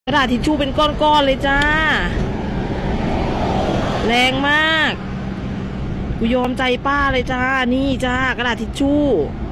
ระดาษทิชชู่เป็นก้อนๆเลยจ้าแรงมากกูยอมใจป้าเลยจ้านี่จ้ากระดาษทิชชู่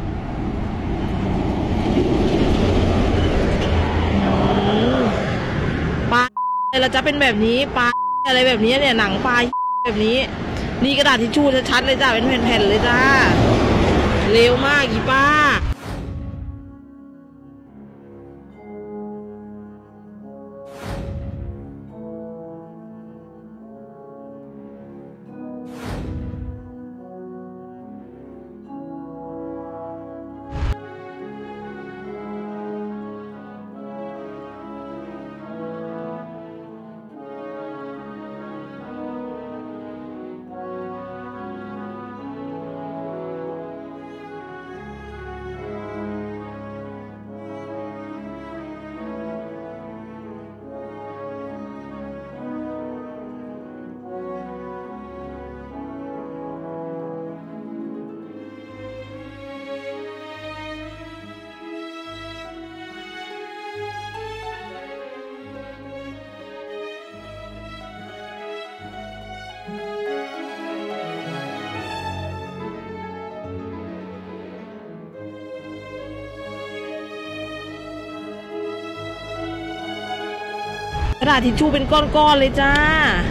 ปลาอะไรจะเป็นแบบนี้ปลาอะไรแบบนี้เนี่ยหนังปลาแบบนี้นี่กระดาษทิชชู่ชัดๆเลยจ้าเป็นแผ่นๆเลยจ้าเร็วมากอีป้ากระดาษทิชชู่เป็นก้อนๆเลยจ้า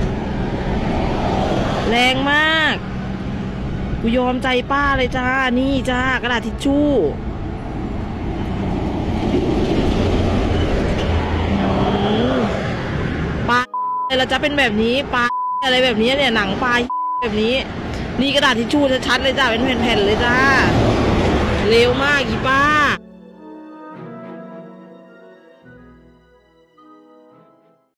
แรงมากกูยอมใจป้าเลยจ้านี่จ้ากระดาษทิชชู่ปลาอะไรจะเป็นแบบนี้ปลาอะไรแบบนี้เนี่ยหนังปลาแบบนี้นี่กระดาษทิชชู่ชัดๆเลยจ้าเป็นแผ่นๆเลยจ้าเร็วมากอีป้า